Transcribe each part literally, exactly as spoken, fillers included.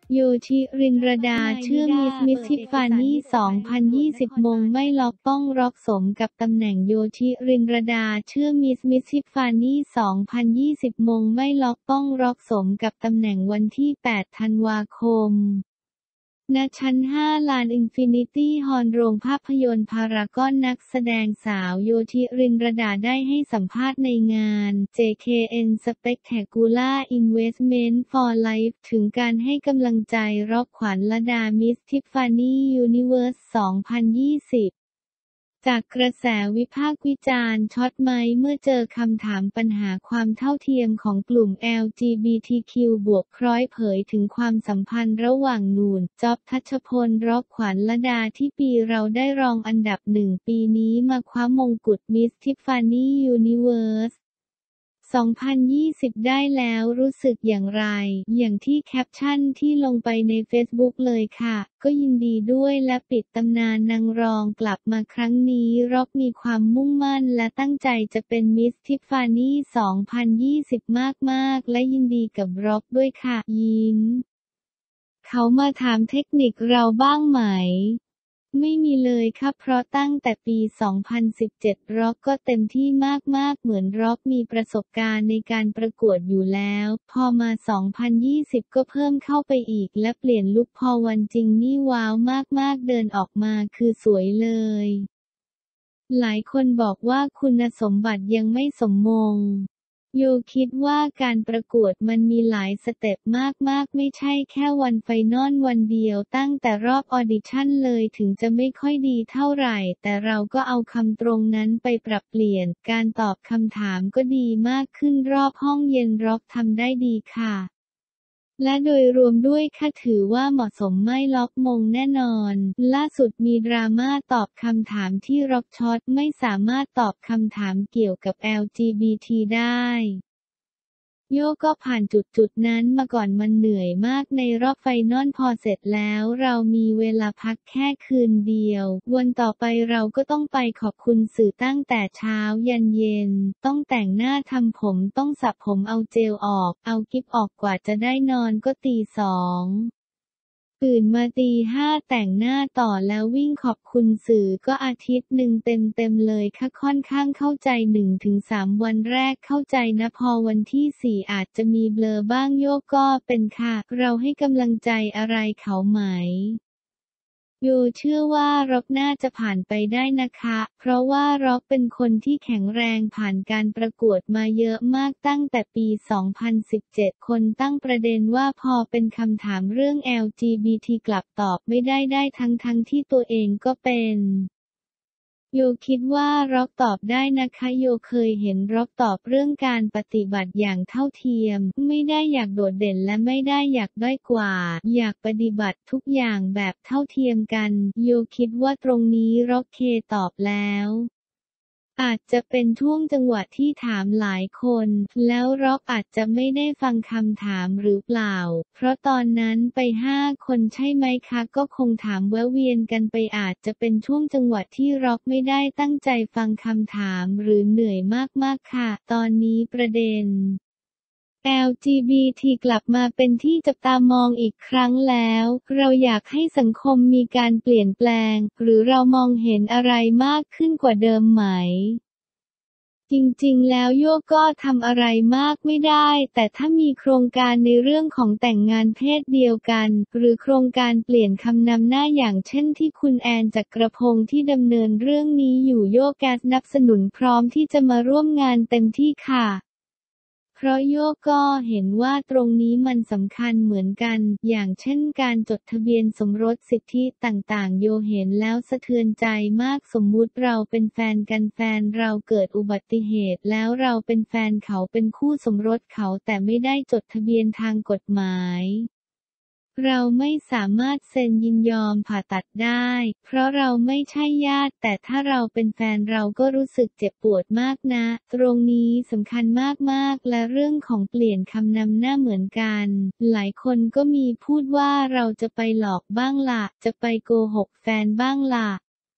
โยชิ รินรดา เชื่อมิส มิส ทิฟฟานี่ สองพันยี่สิบ มงไม่ล็อกป้องร็อกสมกับตำแหน่งโยชิ รินรดา เชื่อมิส มิส ทิฟฟานี่ สองพันยี่สิบ มงไม่ล็อกป้องร็อกสมกับตำแหน่งวันที่ แปด ธันวาคม ณ ชั้น ห้า ลานอินฟินิตี้ฮอลล์โรงภาพยนตร์พารากอนนักแสดงสาวโยชิ รินรดาได้ให้สัมภาษณ์ในงาน เจ เค เอ็น Spectacular Investment for Life ถึงการให้กำลังใจร็อกขวัญลดา มิส ทิฟฟานี่ ยูนิเวิร์ส สองพันยี่สิบ จากกระแสวิพากษ์วิจารณ์ช็อตไหมเมื่อเจอคำถามปัญหาความเท่าเทียมของกลุ่ม แอล จี บี ที คิว บวก พร้อยเผยถึงความสัมพันธ์ระหว่างนูน จ๊อบ ทัชพล ร็อกขวัญลดาที่ปีเราได้รองอันดับหนึ่งปีนี้มาคว้ามงกุฎมิส ทิฟฟานี่ ยูนิเวิร์ส สองพันยี่สิบ ได้แล้วรู้สึกอย่างไร อย่างที่แคปชั่นที่ลงไปในเฟซบุ๊กเลยค่ะ ก็ยินดีด้วยและปิดตำนานนางรองกลับมาครั้งนี้ร็อกมีความมุ่งมั่นและตั้งใจจะเป็นมิส ทิฟฟานี่ สองพันยี่สิบ มากๆและยินดีกับร็อกด้วยค่ะ ยิ้ม เขามาถามเทคนิคเราบ้างไหม ไม่มีเลยครับเพราะตั้งแต่ปี สองพันสิบเจ็ด ร็อกก็เต็มที่มากๆเหมือนร็อกมีประสบการณ์ในการประกวดอยู่แล้ว พอมา สองพันยี่สิบ ก็เพิ่มเข้าไปอีกและเปลี่ยนลุคพอวันจริงนี่ว้าวมากๆเดินออกมาคือสวยเลย หลายคนบอกว่าคุณสมบัติยังไม่สมมง โยคิดว่าการประกวดมันมีหลายสเต็ปมากๆไม่ใช่แค่วันไฟนอลวันเดียวตั้งแต่รอบออดิชั่นเลยถึงจะไม่ค่อยดีเท่าไหร่แต่เราก็เอาคำตรงนั้นไปปรับเปลี่ยนการตอบคำถามก็ดีมากขึ้นรอบห้องเย็นร็อกทำได้ดีค่ะและโดยรวมด้วยค่ะถือว่าเหมาะสมไม่ล็อกมงแน่นอนล่าสุดมีดราม่าตอบคำถามที่ร็อกช็อตไม่สามารถตอบคำถามเกี่ยวกับ แอล จี บี ที ได้โยก็ผ่านจุดๆนั้นมาก่อนมันเหนื่อยมากในรอบไฟนอลพอเสร็จแล้วเรามีเวลาพักแค่คืนเดียววันต่อไปเราก็ต้องไปขอบคุณสื่อตั้งแต่เช้ายันเย็นต้องแต่งหน้าทำผมต้องสระผมเอาเจลออกเอากิ๊บออกกว่าจะได้นอนก็ตีสองตื่นมาตีห้าแต่งหน้าต่อแล้ววิ่งขอบคุณสื่อก็อาทิตย์หนึ่งเต็มๆเลยค่ะค่อนข้างเข้าใจ หนึ่งถึงสาม วันแรกเข้าใจนะพอวันที่สี่อาจจะมีเบลอบ้างโยกก็เป็นค่ะเราให้กำลังใจอะไรเขาไหมโยเชื่อว่าร็อกน่าจะผ่านไปได้นะคะเพราะว่าร็อกเป็นคนที่แข็งแรงผ่านการประกวดมาเยอะมากตั้งแต่ปี สองพันสิบเจ็ด คนตั้งประเด็นว่าพอเป็นคำถามเรื่อง แอล จี บี ที กลับตอบไม่ได้ได้ทั้งทั้งที่ตัวเองก็เป็นโยคิดว่าร็อกตอบได้นะคะโยเคยเห็นร็อกตอบเรื่องการปฏิบัติอย่างเท่าเทียมไม่ได้อยากโดดเด่นและไม่ได้อยากด้อยกว่าอยากปฏิบัติทุกอย่างแบบเท่าเทียมกันโยคิดว่าตรงนี้ร็อกเคตอบแล้วอาจจะเป็นช่วงจังหวะที่ถามหลายคนแล้วร็อกอาจจะไม่ได้ฟังคำถามหรือเปล่าเพราะตอนนั้นไปห้าคนใช่ไหมคะก็คงถามแวะเวียนกันไปอาจจะเป็นช่วงจังหวะที่ร็อกไม่ได้ตั้งใจฟังคำถามหรือเหนื่อยมากๆค่ะตอนนี้ประเด็น แอล จี บี ที กลับมาเป็นที่จับตามองอีกครั้งแล้วเราอยากให้สังคมมีการเปลี่ยนแปลงหรือเรามองเห็นอะไรมากขึ้นกว่าเดิมไหมจริงๆแล้วโยก็ทำอะไรมากไม่ได้แต่ถ้ามีโครงการในเรื่องของแต่งงานเพศเดียวกันหรือโครงการเปลี่ยนคำนำหน้าอย่างเช่นที่คุณแอนจักรพงษ์ที่ดำเนินเรื่องนี้อยู่โยกสนับสนุนพร้อมที่จะมาร่วมงานเต็มที่ค่ะเพราะโยก็เห็นว่าตรงนี้มันสำคัญเหมือนกันอย่างเช่นการจดทะเบียนสมรสสิทธิต่างๆโยเห็นแล้วสะเทือนใจมากสมมุติเราเป็นแฟนกันแฟนเราเกิดอุบัติเหตุแล้วเราเป็นแฟนเขาเป็นคู่สมรสเขาแต่ไม่ได้จดทะเบียนทางกฎหมายเราไม่สามารถเซ็นยินยอมผ่าตัดได้เพราะเราไม่ใช่ญาติแต่ถ้าเราเป็นแฟนเราก็รู้สึกเจ็บปวดมากนะตรงนี้สำคัญมากๆและเรื่องของเปลี่ยนคำนำหน้าเหมือนกันหลายคนก็มีพูดว่าเราจะไปหลอกบ้างล่ะจะไปโกหกแฟนบ้างล่ะ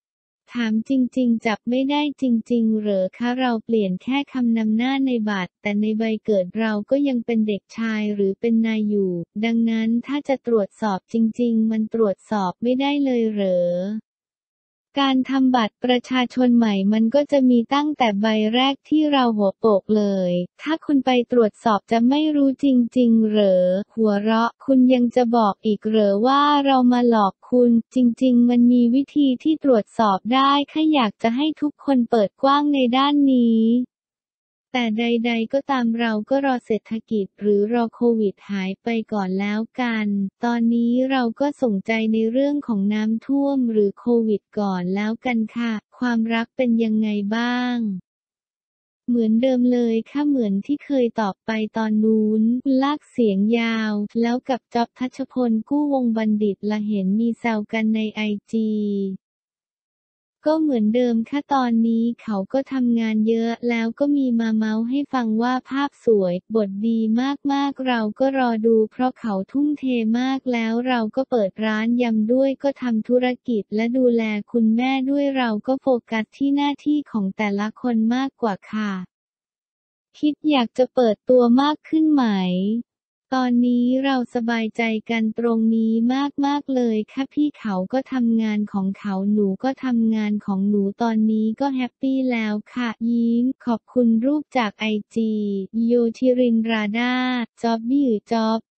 ถามจริงๆจับไม่ได้จริงๆเหรอคะเราเปลี่ยนแค่คำนำหน้าในบัตรแต่ในใบเกิดเราก็ยังเป็นเด็กชายหรือเป็นนายอยู่ดังนั้นถ้าจะตรวจสอบจริงๆมันตรวจสอบไม่ได้เลยเหรอการทำบัตรประชาชนใหม่มันก็จะมีตั้งแต่ใบแรกที่เราหัวโปกเลยถ้าคุณไปตรวจสอบจะไม่รู้จริงๆเหรอหัวเราะคุณยังจะบอกอีกเหรอว่าเรามาหลอกคุณจริงๆมันมีวิธีที่ตรวจสอบได้แค่อยากจะให้ทุกคนเปิดกว้างในด้านนี้แต่ใดๆก็ตามเราก็รอเศรษฐกิจหรือรอโควิดหายไปก่อนแล้วกันตอนนี้เราก็สนใจในเรื่องของน้ำท่วมหรือโควิดก่อนแล้วกันค่ะความรักเป็นยังไงบ้างเหมือนเดิมเลยค่ะเหมือนที่เคยตอบไปตอนนู้นลากเสียงยาวแล้วกับจ๊อบทัชพลกู้วงบัณฑิตละเห็นมีแซวกันในไอจีก็เหมือนเดิมค่ะตอนนี้เขาก็ทำงานเยอะแล้วก็มีมาเมาส์ให้ฟังว่าภาพสวยบทดีมากๆเราก็รอดูเพราะเขาทุ่มเทมากแล้วเราก็เปิดร้านยำด้วยก็ทำธุรกิจและดูแลคุณแม่ด้วยเราก็โฟกัสที่หน้าที่ของแต่ละคนมากกว่าค่ะคิดอยากจะเปิดตัวมากขึ้นไหมตอนนี้เราสบายใจกันตรงนี้มากๆเลยค่ะพี่เขาก็ทำงานของเขาหนูก็ทำงานของหนูตอนนี้ก็แฮปปี้แล้วค่ะยิ้มขอบคุณรูปจากไอจีโยธิรินราดาจ๊อบบี้จ๊อบ